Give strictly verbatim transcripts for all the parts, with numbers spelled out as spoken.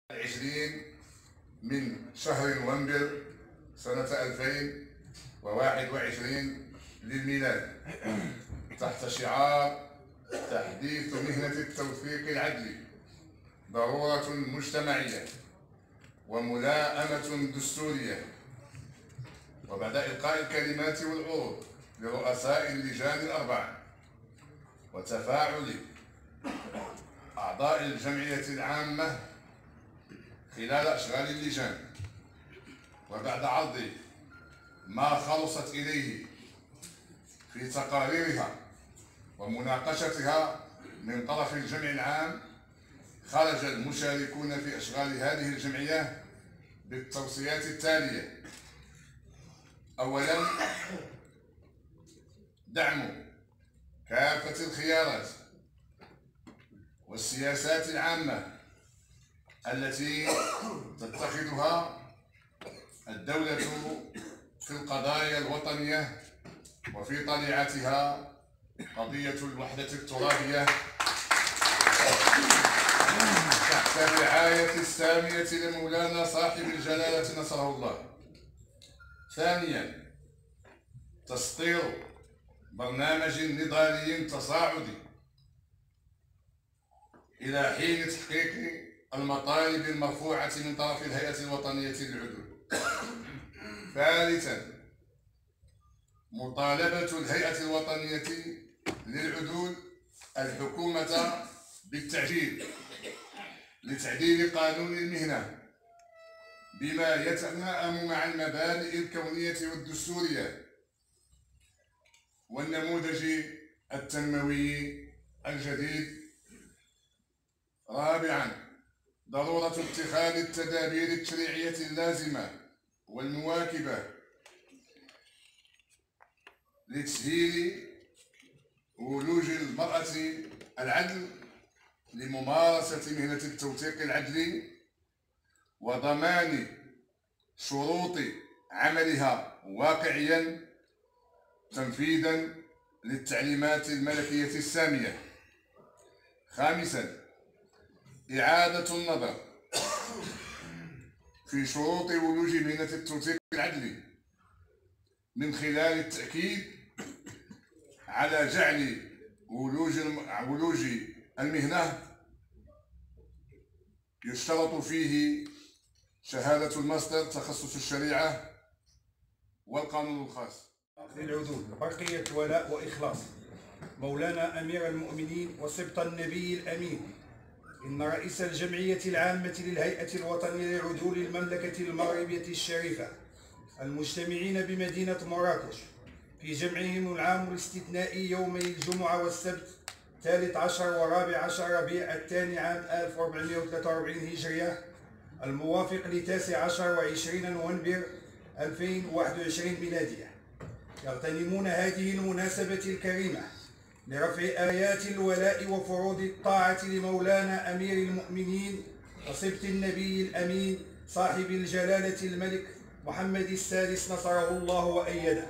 العشرين من شهر نوفمبر سنة ألفين وواحد وعشرين للميلاد، تحت شعار تحديث مهنة التوثيق العدلي ضرورة مجتمعية وملائمة دستورية. وبعد إلقاء الكلمات والعروض لرؤساء اللجان الأربعة وتفاعل أعضاء الجمعية العامة خلال أشغال اللجان، وبعد عرض ما خلصت إليه في تقاريرها ومناقشتها من طرف الجمع العام، خرج المشاركون في أشغال هذه الجمعية بالتوصيات التالية: أولاً، دعم كافة الخيارات والسياسات العامة التي تتخذها الدولة في القضايا الوطنية، وفي طليعتها قضية الوحدة الترابية تحت الرعاية السامية لمولانا صاحب الجلالة نصره الله. ثانياً، تسطير برنامج نضالي تصاعدي إلى حين تحقيق المطالب المرفوعة من طرف الهيئة الوطنية للعدول. ثالثاً، مطالبة الهيئة الوطنية للعدول الحكومة بالتعجيل لتعديل قانون المهنة بما يتلائم مع المبادئ الكونية والدستورية والنموذج التنموي الجديد. رابعاً، ضرورة اتخاذ التدابير التشريعية اللازمة والمواكبة لتسهيل ولوج المرأة العدل لممارسة مهنة التوثيق العدلي وضمان شروط عملها واقعياً تنفيذاً للتعليمات الملكية السامية. خامساً، إعادة النظر في شروط ولوج مهنة التوثيق العدلي من خلال التأكيد على جعل ولوج ولوج المهنة يشترط فيه شهادة الماستر تخصص الشريعة والقانون الخاص. للعدول برقية ولاء وإخلاص مولانا أمير المؤمنين وسبط النبي الأمين، إن رئيس الجمعية العامة للهيئة الوطنية لعدول المملكة المغربية الشريفة المجتمعين بمدينة مراكش في جمعهم العام الاستثنائي يومي الجمعة والسبت ثالث عشر ورابع عشر ربيع الثاني عام ألف وأربعمائة وثلاثة وأربعين هجرية الموافق لتاسع عشر وعشرين نوفمبر ألفين وواحد وعشرين ميلادية، يغتنمون هذه المناسبة الكريمة لرفع آيات الولاء وفروض الطاعة لمولانا أمير المؤمنين وسبط النبي الأمين صاحب الجلالة الملك محمد السادس نصره الله وأيده.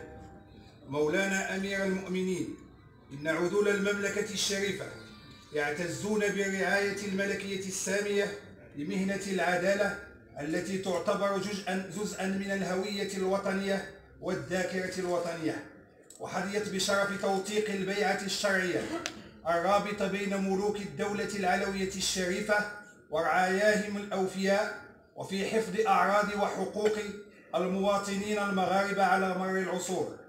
مولانا أمير المؤمنين، إن عدول المملكة الشريفة يعتزون بالرعاية الملكية السامية لمهنة العدالة التي تعتبر جزءا جزءا من الهوية الوطنية والذاكرة الوطنية، وحظيت بشرف توثيق البيعة الشرعية الرابطة بين ملوك الدولة العلوية الشريفة ورعاياهم الأوفياء، وفي حفظ أعراض وحقوق المواطنين المغاربة على مر العصور.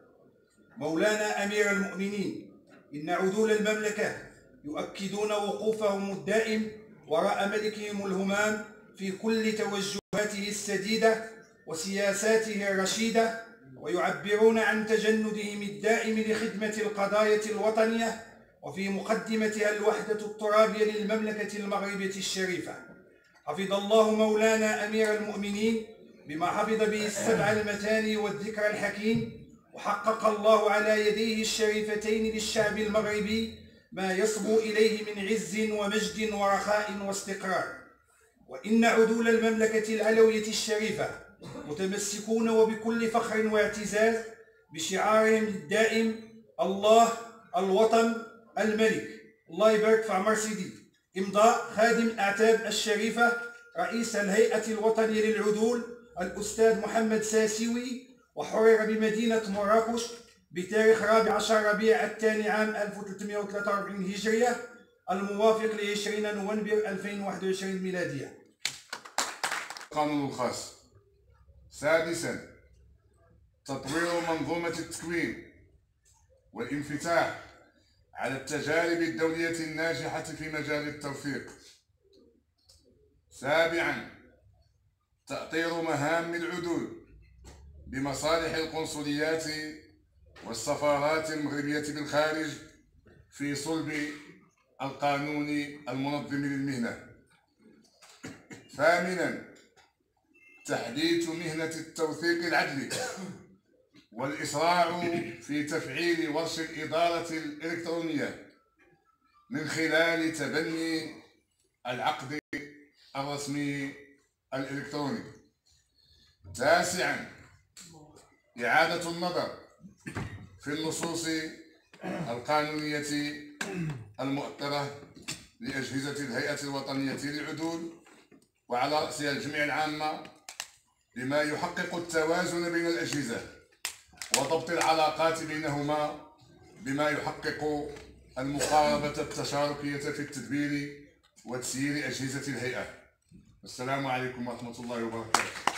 مولانا أمير المؤمنين، إن عدول المملكة يؤكدون وقوفهم الدائم وراء ملكهم الهمام في كل توجهاته السديدة وسياساته الرشيدة، ويعبرون عن تجندهم الدائم لخدمة القضايا الوطنية، وفي مقدمتها الوحدة الترابية للمملكة المغربية الشريفة. حفظ الله مولانا أمير المؤمنين بما حفظ به السبع المثاني والذكر الحكيم، وحقق الله على يديه الشريفتين للشعب المغربي ما يصبو إليه من عز ومجد ورخاء واستقرار. وإن عدول المملكة العلوية الشريفة متمسكون وبكل فخر واعتزاز بشعارهم الدائم: الله، الوطن، الملك. الله يبارك في عمر سيدي. إمضاء خادم الأعتاب الشريفة رئيس الهيئة الوطنية للعدول الأستاذ محمد ساسيوي، وحرر بمدينة مراكش بتاريخ رابع عشر ربيع الثاني عام ألف وثلاثمائة وثلاثة وأربعين هجرية الموافق ل عشرين نوفمبر ألفين وواحد وعشرين ميلادية. القانون الخاص. سادسا، تطوير منظومة التكوين والانفتاح على التجارب الدولية الناجحة في مجال التوثيق. سابعا، تأطير مهام العدول بمصالح القنصليات والسفارات المغربية بالخارج في صلب القانون المنظم للمهنة. ثامنا، تحديث مهنة التوثيق العدلي والإسراع في تفعيل ورش الإدارة الإلكترونية من خلال تبني العقد الرسمي الإلكتروني. تاسعا، إعادة النظر في النصوص القانونية المؤطرة لأجهزة الهيئة الوطنية للعدول وعلى رأسها الجمعية العامة بما يحقق التوازن بين الأجهزة وضبط العلاقات بينهما بما يحقق المقاربة التشاركية في التدبير وتسيير أجهزة الهيئة. السلام عليكم ورحمة الله وبركاته.